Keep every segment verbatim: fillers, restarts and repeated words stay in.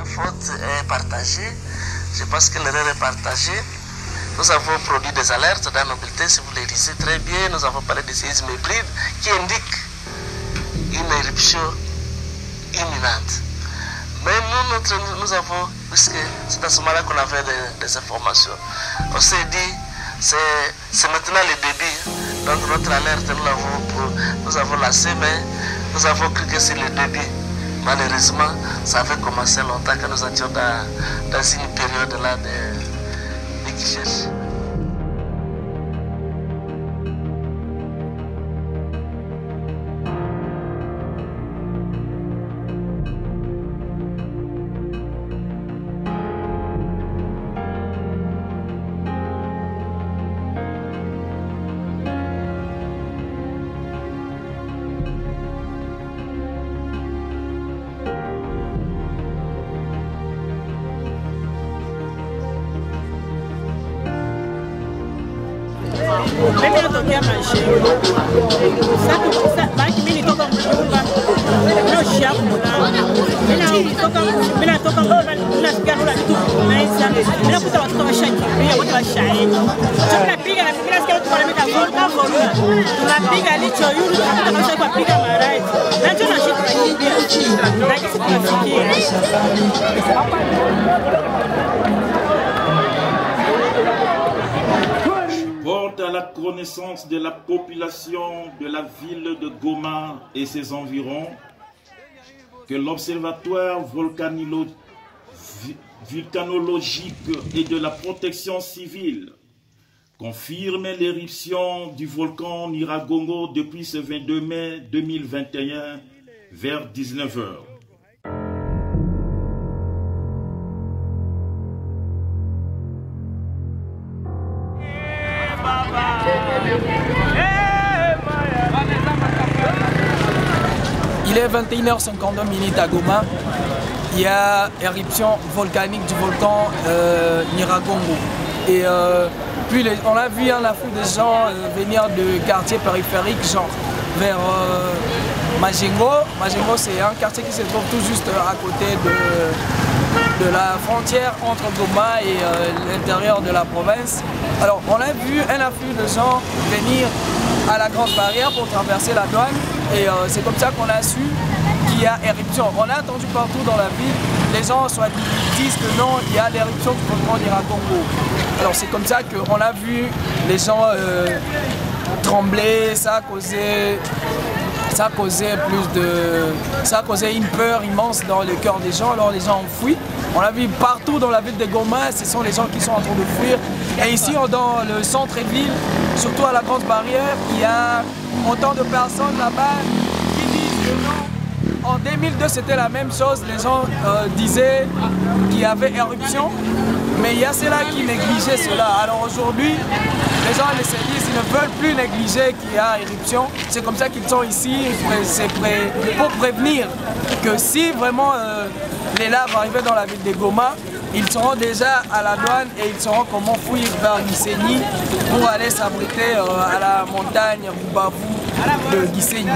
faute est partagée. Je pense que l'erreur est partagée. Nous avons produit des alertes dans nos bulletins, si vous les lisez très bien. Nous avons parlé de séisme hybride qui indique une éruption imminente. Mais nous, notre, nous avons, puisque c'est à ce moment-là qu'on avait des, des informations, on s'est dit, c'est maintenant le début. Donc notre alerte, nous l'avons nous avons lancé, mais nous avons cru que c'est le début. Malheureusement, ça avait commencé longtemps que nous étions dans, dans une période là de, de guichets. Mimi natokea Mashengo. Sasa sasa mimi nitoka Mjumba. Ndio shafu mwanangu. Mimi nitoka mimi natoka Mjumba nasikia rola kitu kumeza. Mimi nakuta watoto washakimbia wote washaenda. Tunapiga na mimi nasikia watu wanameka volta volta. Tunapiga licho yule tunataka kupiga marai. Na ndio na shida kimbia. Lakini tunafikia. Porte à la connaissance de la population de la ville de Goma et ses environs que l'Observatoire volcanologique et de la protection civile confirme l'éruption du volcan Nyiragongo depuis ce vingt-deux mai deux mille vingt et un vers dix-neuf heures. Il est vingt et une heures cinquante-deux à Goma. Il y a éruption volcanique du volcan euh, Nyiragongo. Et euh, puis les, on a vu hein, la foule des gens euh, venir de quartiers périphériques, genre vers euh, Majengo. Majengo, c'est un quartier qui se trouve tout juste à côté de, de la frontière entre Goma et euh, l'intérieur de la province. Alors on a vu un afflux de gens venir à la grande barrière pour traverser la douane. Et euh, c'est comme ça qu'on a su qu'il y a éruption. On a entendu partout dans la ville, les gens soit disent que non, il y a l'éruption du volcan Nyiragongo. Alors c'est comme ça qu'on a vu les gens euh, trembler, ça a causé, ça a causé plus de, ça a causé une peur immense dans le cœur des gens. Alors les gens ont fui. On a vu partout dans la ville de Goma, ce sont les gens qui sont en train de fuir. Et ici dans le centre-ville, surtout à la grande barrière, il y a autant de personnes là-bas qui disent que non. En deux mille deux, c'était la même chose. Les gens euh, disaient qu'il y avait éruption, mais il y a ceux-là qui négligeaient cela. Alors aujourd'hui, les gens se disent qu'ils ne veulent plus négliger qu'il y a éruption. C'est comme ça qu'ils sont ici, c'est pour prévenir que si vraiment euh, les laves arrivaient dans la ville de Goma, ils seront déjà à la douane et ils sauront comment fuir vers Gisenyi pour aller s'abriter euh, à la montagne Rubavu de Gisenyi.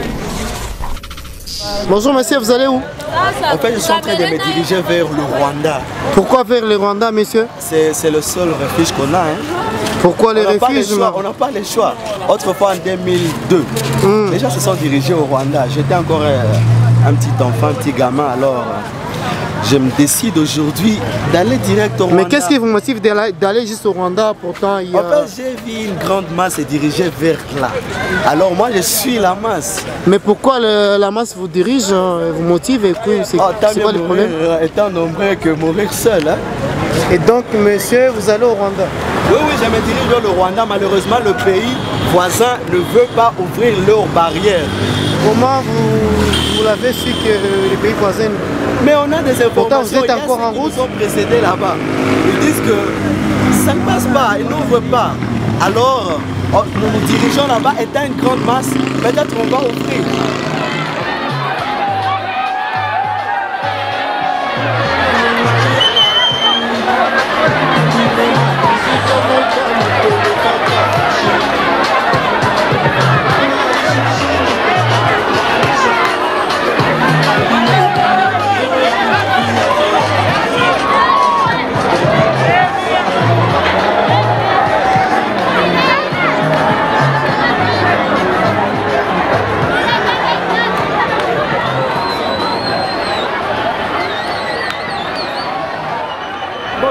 Bonjour monsieur, vous allez où? En fait, je suis en train de me diriger vers le Rwanda. Pourquoi vers le Rwanda, monsieur? C'est le seul refuge qu'on a. Hein. Pourquoi les refuges? On n'a pas le choix. Autrefois, en deux mille deux, mm. les gens se sont dirigés au Rwanda. J'étais encore euh, un petit enfant, un petit gamin, alors euh, je me décide aujourd'hui d'aller direct au Rwanda. Mais qu'est-ce qui vous motive d'aller juste au Rwanda? Pourtant, il y a... En fait, j'ai vu une grande masse se diriger vers là. Alors moi, je suis la masse. Mais pourquoi le, la masse vous dirige, vous motive et puis c'est oh, quoi le problème? Étant nombreux que mourir seul. Hein. Et donc, monsieur, vous allez au Rwanda? Oui, oui, je me dirige vers le Rwanda. Malheureusement, le pays voisin ne veut pas ouvrir leurs barrières. Comment vous, vous l'avez su que les pays voisins... Mais on a des informations. Pourtant, vous êtes encore en route. Ils sont précédés là-bas. Ils disent que ça ne passe pas, ils n'ouvrent pas. Alors, nous nous dirigeons là-bas, étant une grande masse, peut-être on va ouvrir.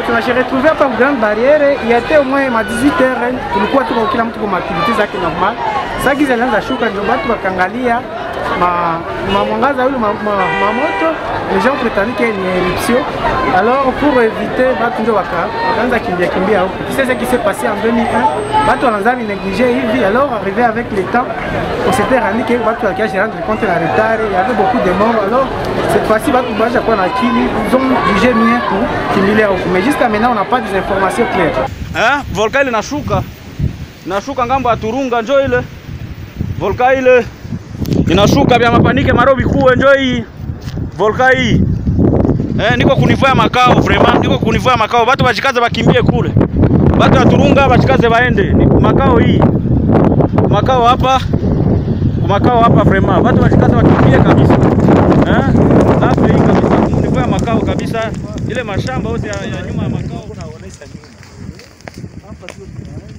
tunashia retrouvé hapa Grande Barrière, il était au moins ma dix-huit heures, tulikuwa tuko kila mtu kwa activité zake normal. Sasa giza ilianza shuka, ndio watu wakaangalia ma ma mwangaza ule ma, ma, ma moto, les gens prétendaient qu'il y a une éruption. Alors pour éviter watu ndio waka wakaanza kimbia kimbia huko. C'est ce qui s'est passé en deux mille un. Watu wanaanza négliger hivi, alors arrivé avec le temps, on s'était rendu que watu wakaja rendre compte la retard, il y avait beaucoup de morts. Alors cette fois-ci watu baja kwa na akili, ils ont jugé mieux pour kimbilia huko. Mais jusqu'à maintenant on n'a pas des informations claires. Hein? Volcan ile nashuka. Nashuka ngambo ya Turunga njoo ile. Volcan ile inashuka vya mapanike marobi kuwe njoo hii. Volcan hii. Eh, niko kunivua makao vraiment, niko kunivua makao. Watu bachikaze bakimbie kule. Watu wa Turunga bachikaze baende. Makao hii. Makao hapa. Makao hapa vraiment. Watu bachikaze bakimbie kabisa. Eh? Hapo hii kabisa kunivua makao kabisa. Ile mashamba yote ya, ya nyuma ya makao unaonesha nyuma. Hapa sio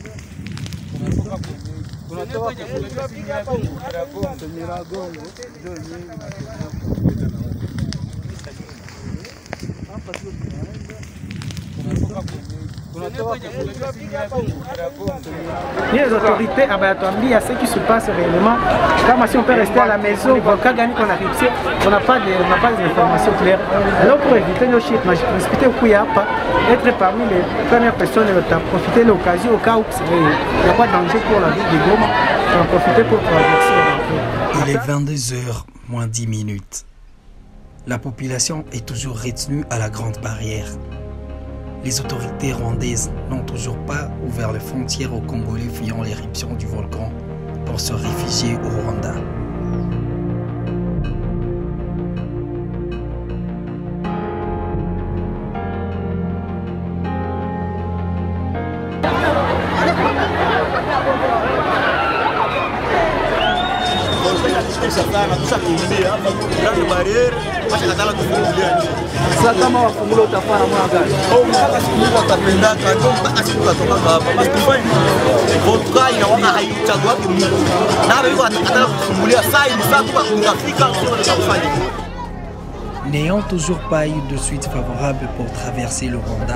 tunatoka tunatoka Nyiragongo ndio nyingi hapa sio les autorités abatambia ce qui se passe réellement. Comme si on peut rester à la maison, quand gagner qu'on a réussi, on n'a pas de, on n'a pas d'informations claires. Alors pour éviter nos shit, moi j'ai précipité au Kouyapa, être parmi les premières personnes de profiter de l'occasion au cas où il n'y a pas de danger pour la ville de Goma, en profiter pour traverser. Il est vingt-deux heures moins dix minutes. La population est toujours retenue à la Grande Barrière. Les autorités rwandaises n'ont toujours pas ouvert les frontières aux Congolais fuyant l'éruption du volcan pour se réfugier au Rwanda. Sasa kama wafungula utafanya mwana gani? Au mpaka siku moja utapenda ndio mpaka siku utatoka hapa. Basi tufanye. Vodka inaona haichagua kimu. Na hapo hivyo atakataka kufungulia saa hii saa tu kufika sio kufanya. N'ayant toujours pas eu de suite favorable pour traverser le Rwanda,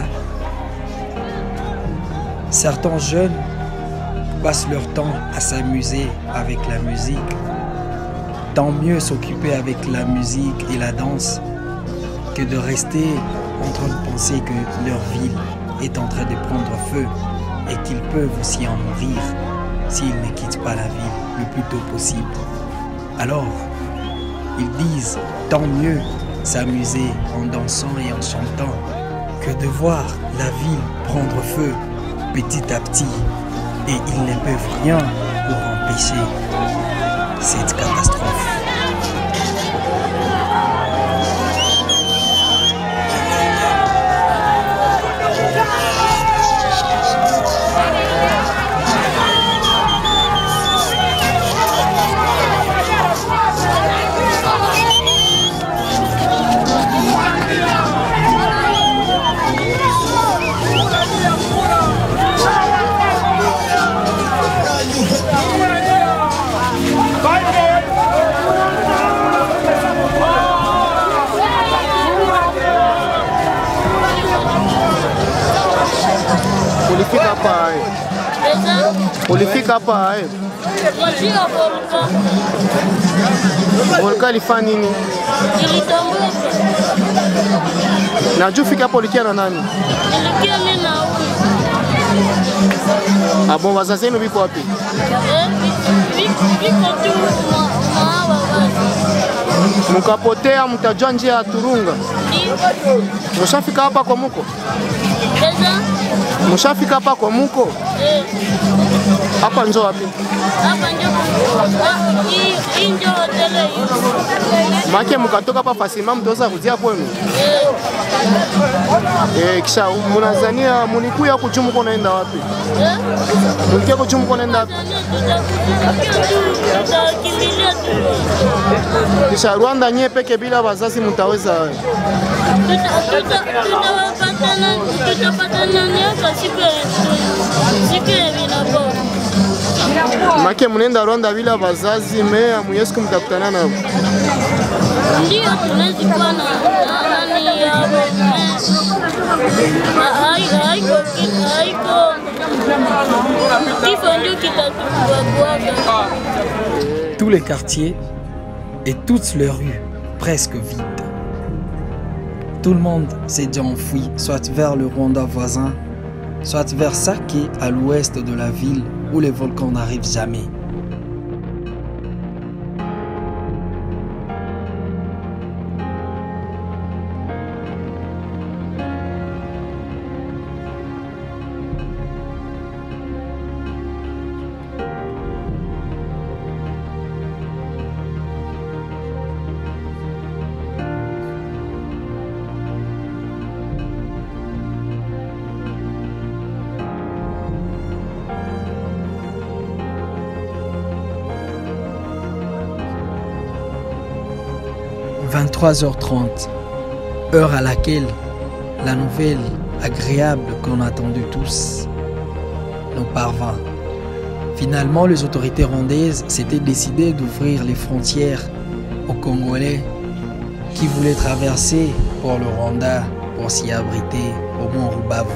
certains jeunes passent leur temps à s'amuser avec la musique. Tant mieux s'occuper avec la musique et la danse que de rester en train de penser que leur ville est en train de prendre feu et qu'ils peuvent aussi en mourir s'ils ne quittent pas la ville le plus tôt possible. Alors, ils disent tant mieux s'amuser en dansant et en chantant que de voir la ville prendre feu petit à petit et ils ne peuvent rien pour empêcher cette catastrophe. Ulifika hapa eh. Ulifika hapa eh. Ulifika volka. Volka ilifanya nini? Ilitambuka. Na juu fika hapo ulikia na nani? Nilikia mimi na huyu. Ah bon, wazazi wenu biko wapi? Eh, biko tu mwa wazazi. Mkapotea mtajua njia ya Turunga. Mshafika hapa kwa muko? Pesa? Mshafika hapa kwa muko? Eh. Hapa njo wapi? Hapa njo. Hii njo hoteli hii. Make mkatoka hapa fasima mtoza kudia kwenu? Eh. Eh, kisha mnazania mlikuya kujumu kwa naenda wapi? Eh? Mlikia kujumu kwa naenda wapi? Tutakimbilia tu. Kisha Rwanda nye peke bila wazazi mtaweza wewe. Tutapatana tutapatana miaka siku siku ya vinabo. Make mnenda Rwanda bila wazazi mea mwesu kumtakutana nao. Ndio tunaweza kuwa na nani Tous les quartiers et toutes les rues presque vides. Tout le monde s'est déjà enfoui, soit vers le Rwanda voisin, soit vers Sake à l'ouest de la ville où les volcans n'arrivent jamais. vingt-trois heures trente, heure à laquelle la nouvelle agréable qu'on attendait tous nous parvint. Finalement, les autorités rwandaises s'étaient décidées d'ouvrir les frontières aux Congolais qui voulaient traverser pour le Rwanda pour s'y abriter au mont Rubavu.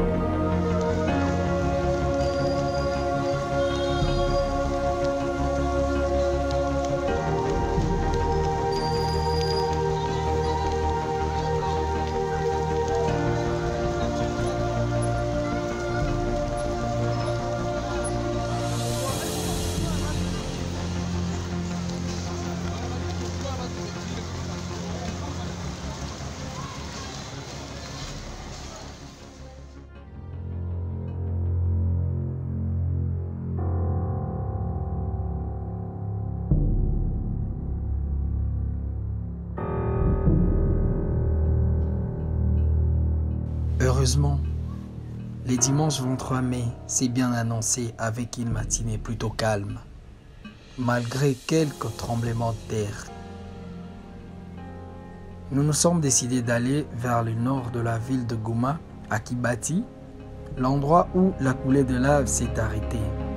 Heureusement, les dimanches vingt-trois mai s'est bien annoncé avec une matinée plutôt calme, malgré quelques tremblements de terre. Nous nous sommes décidés d'aller vers le nord de la ville de Goma, à Kibati, l'endroit où la coulée de lave s'est arrêtée.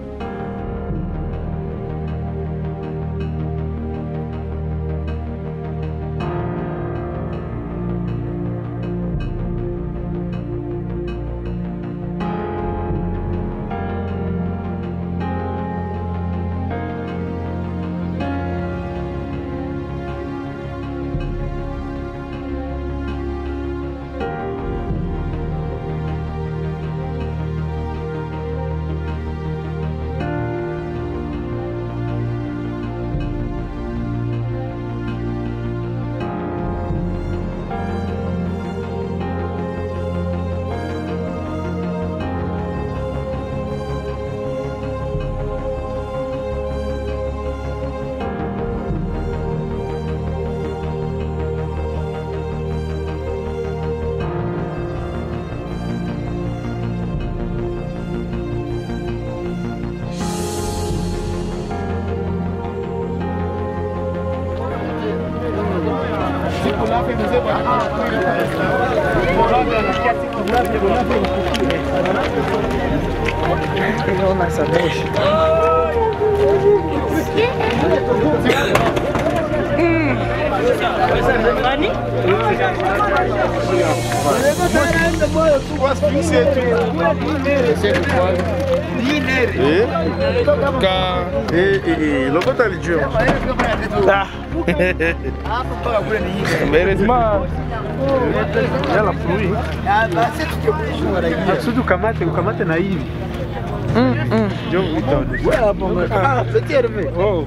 Surtout kamate, kamate na hivi. Ndio utaone. Voilà bon. Ah, petit Hervé. Oh.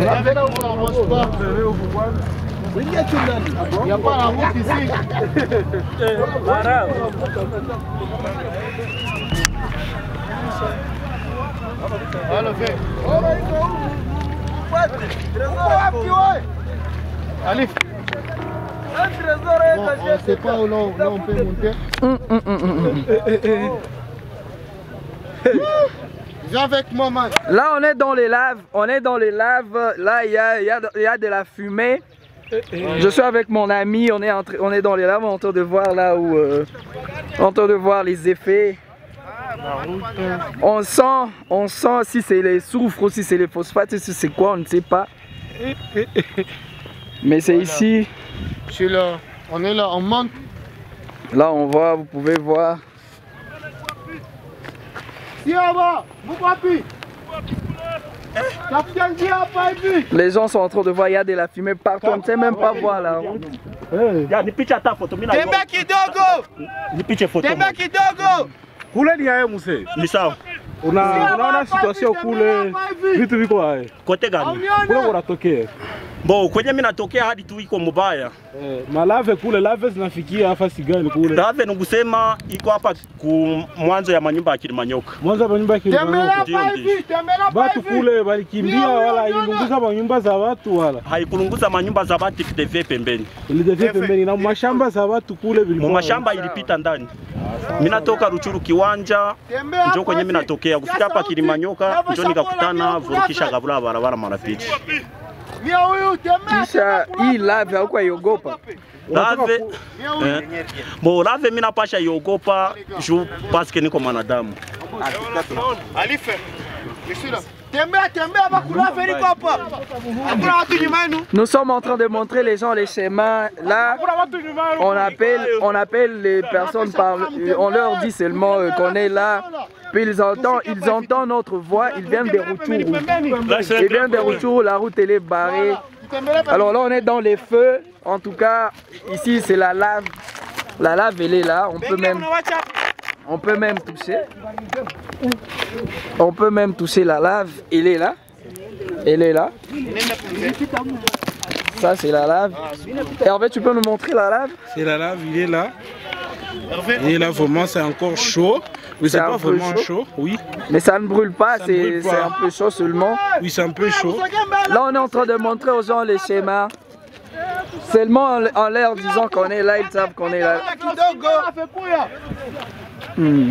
Il y a tout là. Il n'y a pas la route ici. Alors, fais. Allez. Bon, on ne sait pas où là, là on peut monter. Viens avec moi, man. Là, on est dans les laves. On est dans les laves. Là, il y a, y, a, y a de la fumée. Je suis avec mon ami. On est, entre, on est dans les laves. On est en train de voir là où. Euh, on est en train de voir les effets. On sent, on sent si c'est les soufres ou si c'est les phosphates, si c'est quoi, on ne sait pas. Mais c'est ici. Je suis là. On est là, on monte. Là, on voit, vous pouvez voir. Les gens sont en train de voir, il y a de la fumée partout, on ne sait même pas voir la route. Tembe kidogo! Tembe kidogo! Kule ni aye muse. Ni sawa. Una unaona situation kule vitu viko aye. Kote gani? Kule kunatokea. Bo, kwenye mimi natokea hadi tu iko mbaya. Eh, malave kule lave zinafikia nafasi gani kule? Lave ni kusema iko hapa ku mwanzo ya manyumba ya Kilimanyoka. Mwanzo ya manyumba ya Kilimanyoka. Ndio ndio. Watu kule walikimbia wala ilunguza manyumba za watu wala. Haikulunguza manyumba za watu kideve pembeni. Ilideve pembeni na mashamba za watu kule vilikuwa. Mashamba ilipita ndani. Mimi natoka Ruchuru kiwanja njoo kwenye mimi natokea kufika hapa Kilimanyoka njoo nikakutana vurukisha gabula barabara marapiti. Kisha hii lave hauko iogopa? Lave eh, bo lave mimi napasha iogopa juu paske niko mwanadamu. Alife. Tembea tembea bakulave liko hapa. Hakuna watu nyuma yenu. Nous sommes en train de montrer les gens les chemins. Là, on appelle, on appelle les personnes par, on leur dit seulement euh, qu'on est là. Puis ils entendent, ils entendent notre voix. Ils viennent des Rutshuru. Ils viennent des Rutshuru. La route elle est barrée. Alors là, on est dans les feux. En tout cas, ici c'est la lave. La lave elle est là. On peut même, on peut même toucher. On peut même toucher la lave. Elle est là. Elle est là. Ça c'est la lave. Hervé, tu peux nous montrer la lave? C'est la lave, il est là. Et là vraiment c'est encore chaud. Oui, c'est pas vraiment chaud. chaud, oui. Mais ça ne brûle pas, c'est un peu chaud seulement. Oui, c'est un peu chaud. Là, on est en train de montrer aux gens les schémas. Seulement en, en leur disant qu'on est là, ils savent qu'on est là. Hmm.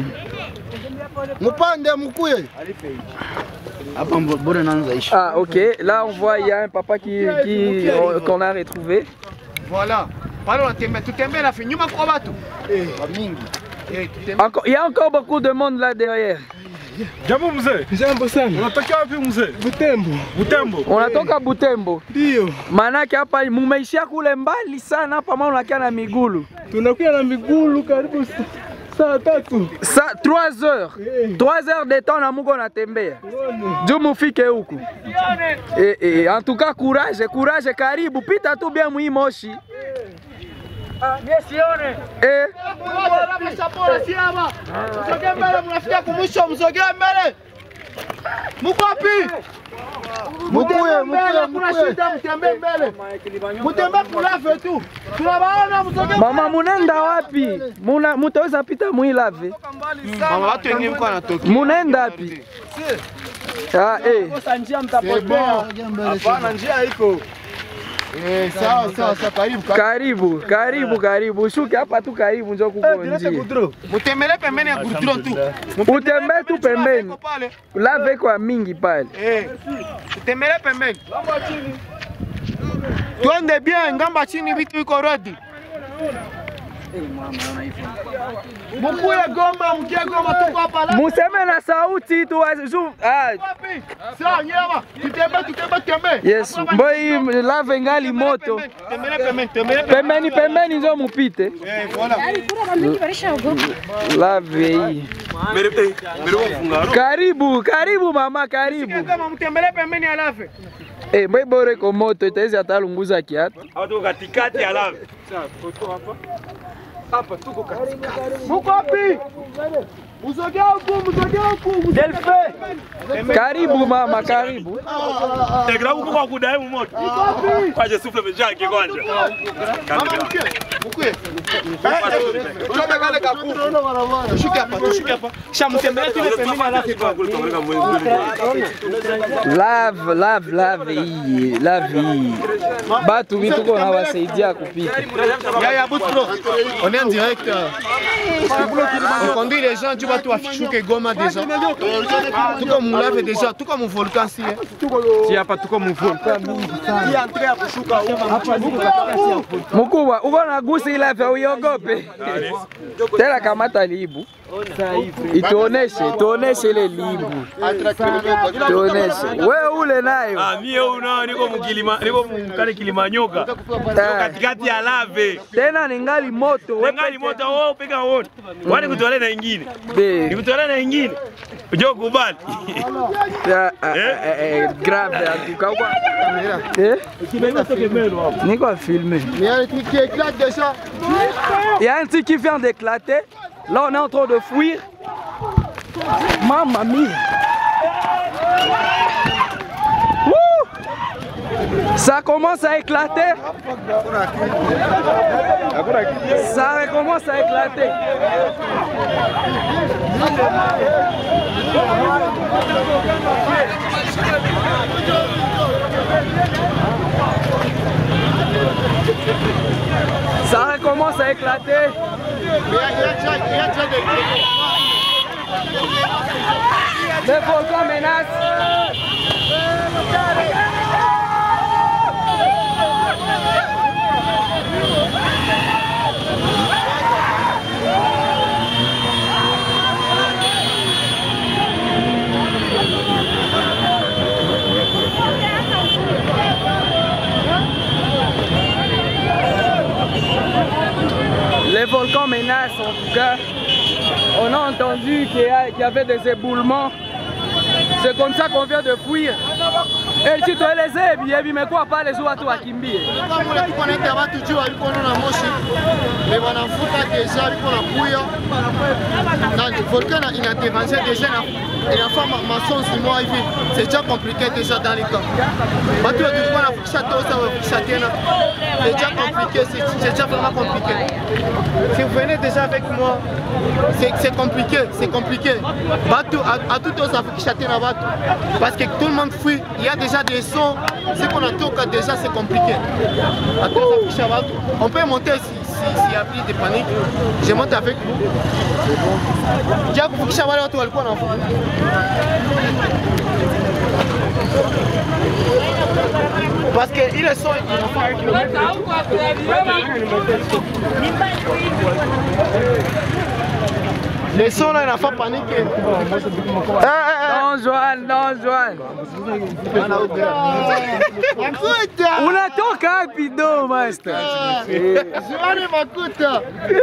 Ah, ok. Là, on voit, il y a un papa qui, qui, qu'on a retrouvé. Voilà. Encore, il y a encore beaucoup de monde là derrière. Jambo mzee. Jambo sana. Unatoka wapi mzee? Butembo. Butembo. Unatoka Butembo? Ndio. Manake hapa mumeishia kule mbali sana hapa maana unakia na migulu. Tunakuwa na migulu karibu saa tatu. Sa trois heures. trois heures de temps na muko natembea. Juu mufike huku. Eh eh, en tout cas courage, courage, karibu pita tu bien mwi moshi. Eh. Mama munenda wapi? Muna mutaweza pita muilave. Mama watu wengine mko wanatoka. Munenda wapi? Ah eh. Hapana njia iko. Eh, sawa sawa sawa, karibu karibu karibu karibu, shuke hapa tu karibu, njoo kuko njia. Mutembele pembeni ya gudro tu. Utembee tu pembeni. Lave kwa mingi pale. Eh. Utembele pembeni. Tuende bien, ngamba chini vitu iko ready. Mukuye Goma, mkie Goma tuko hapa la. Museme na sauti tu zoom. Ah. Sawa nyama, tutembe tutembe tembe. Yes, mboi lave ngali moto. Tembele pembeni, tembele pembeni pembeni ndio mupite. Eh, voilà. Lave hii. Karibu, karibu mama, karibu. Kama mtembele pembeni ya lave. Eh, mboi bore ko moto itaweza atalunguza kiatu. Au katikati ya lave. Sawa, foto hapa. Hapa tuko katikati. Muko wapi? Msogea huku, msogea huku. Delfe. Karibu mama, karibu. Tegra huko kwa kudai moto. Kwa je souffle meja ki kwanja. Mama mke. Mkwe. Unaona kale kaku. Tushuke hapa, tushuke hapa. Shamtembea tu pembeni alafu kwa Lave, lave, lave hii, lave hii. Batu mituko na wasaidia kupita. Ya ya butro. On est en direct. On conduit les gens, tu vas tout afficher que Goma déjà. Tout comme Moulave déjà, tout comme mon volcan si. Il n'y a pas tout comme mon volcan. Il est entré à Kushuka. Mkubwa, uko na gusi ila vya uyogope. Tena kamata libu. Ituoneshe, tuoneshe ile libu. Tuoneshe. Wewe ule nayo. Ah, mie unao niko mkilima, niko mkale Kilimanyoka. Katikati ya lave. Tena ningali moto, wewe ningali moto wewe upika wote. Wani kutolea na nyingine. Nikutolea na nyingine. Unajua kubali. Eh grave atukauka kamera. Eh? Niko filmer. Il y a un truc qui éclate déjà. Il y a un truc qui vient d'éclater. Là, on est en train de fuir. Mamma mia. Wouh! Ça commence à éclater. Ça recommence à éclater. Ça recommence à éclater. Le volcan menace. Les volcans menacent en tout cas. On a entendu qu'il y, y avait des éboulements. C'est comme ça qu'on vient de fuir. Et tu te les aies, mais quoi pas les autres à Kimbi. C'est déjà compliqué déjà dans les cas. C'est déjà compliqué, c'est déjà vraiment compliqué. Si vous venez déjà avec moi, c'est compliqué, c'est compliqué. À tout aux Africains, parce que tout le monde fuit, il y a déjà des sons, ce qu'on a déjà c'est compliqué. On peut monter s'il y a plus de panique, je monte avec vous. Parce qu'il est son, il n'a pas un kilomètre. Les sons là, il n'a pas paniqué. Non, Johan, non, Johan. Unatoka wapi do, master? Johan est makuta.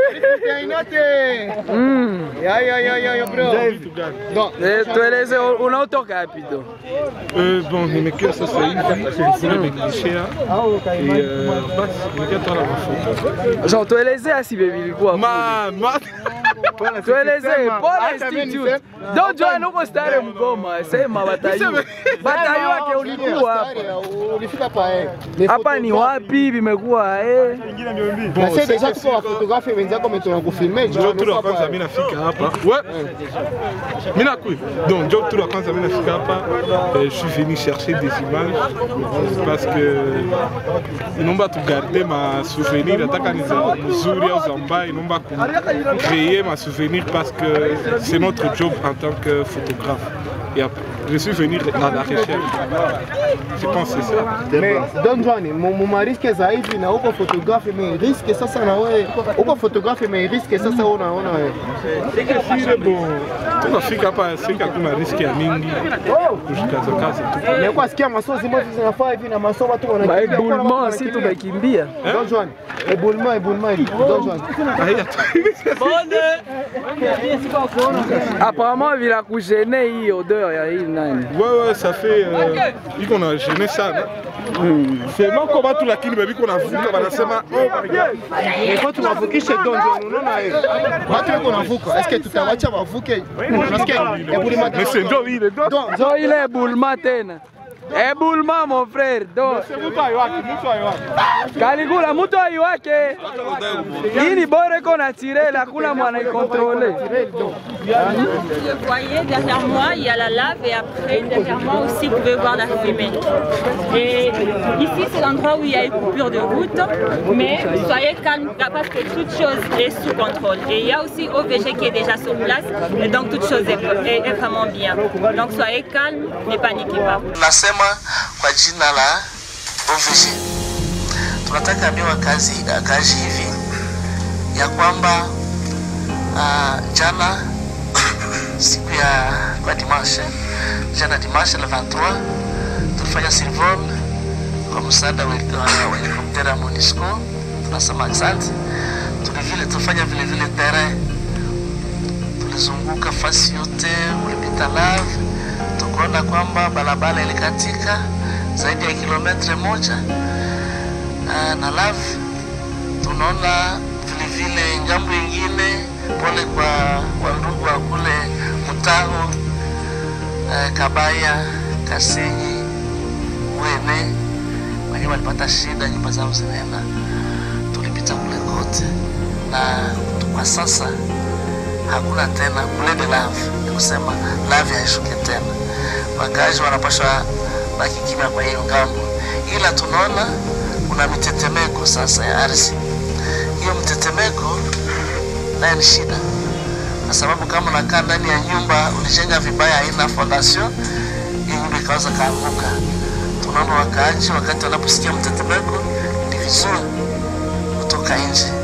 Ya, ya, ya, ya, ya, bro. Tueleze, unatoka wapi do? Euh, bon, nimekia sasa hivi nimekilisha et euh, basi nimekia la mafuta. Genre tueleze asi baby ilikuwa. Ma, ma. Tueleze, Paul Institute. Don't join uko stare Mgoma, sema batayu. Batayu yake ulikuwa hapa. Ulifika pa eh. Hapa ni wapi vimekuwa eh? Bon, c'est déjà tuko wa photographe wenzako umetona kufilmer. Ndio tu la kwanza mimi nafika hapa. Ouais. Mimi nakui. Donc ndio tu la kwanza mimi nafika hapa. Je suis venu chercher des images parce que inomba tu garder ma souvenir nataka ni za mzuri au za mbaya inomba créer ma souvenir parce que c'est notre job en tant que photographe. Et après, je suis venu à la recherche. Je pense que c'est ça. Mais Don Juan, mon mari risque ça hivi na uko photographe mais risque sasa na wewe uko photographe mais risque sasa ona ona wewe. C'est que si bon, tunafika hapa sika kuna riski ya mingi. Kushikaza kazi tu. Mais kwa sikia masozi moja zinafaa hivi na masomo tu wanakimbia. Éboulement si tumekimbia. Don Juan, éboulement éboulement Don Juan. Apparemment il a kugêné hii odeur ya hii nani. Ouais ouais, ça fait euh, il qu'on a gêné ça. C'est non comme tout la kili baby qu'on a vu wanasema oh my god. Et quand tu wavukishe Don Juan unaona hiyo. Watu wako wanavuka. Est-ce que tutawacha wavuke? Parce que éboulement mais c'est ndio ile ndio ile éboulement tena. Éboulement mon frère. Donc Caligula mtu aiwake. Hii ni bora qu'on tiré la kuna mwana contrôler. Vous voyez derrière moi, il y a la lave et après derrière moi aussi vous pouvez voir la fumée. Et ici c'est l'endroit où il y a une coupure de route, mais soyez calme parce que toute chose est sous contrôle. Et il y a aussi O V G qui est déjà sur place et donc toute chose est, est, est vraiment bien. Donc soyez calme, ne paniquez pas. Nasema kwa jina la O V G. Tunataka ambia wakazi wakazi hivi ya kwamba uh, jana siku ya kwa dimanche, jana dimanche le vingt-trois tulifanya survol kwa msaada wa helikoptera MONUSCO. Tunasema asante. Tulivile tufanya vile vile terrain, tulizunguka fasi yote, ulipita lave, tukaona kwamba barabara ilikatika zaidi ya kilometre moja na lave. Tunaona vile vile ngambo nyingine, pole kwa wandugu wa kule Mutaho, Kabaya, Kasenyi, Wene, wenye walipata shida, nyumba zao zinaenda. Tulipita kule kote na kwa sasa hakuna tena kule de lave, ni kusema lave haishuke tena. Wakazi wanapaswa baki kimya kwa hiyo ngambo, ila tunaona kuna mitetemeko sasa ya ardhi. Hiyo mtetemeko nayo ni shida, kwa sababu kama unakaa ndani ya nyumba ulijenga vibaya, haina fondation, hii nyumba ikaweza kaanguka. Tunaona wakaaji wakati wanaposikia mtetemeko ni vizuri kutoka nje.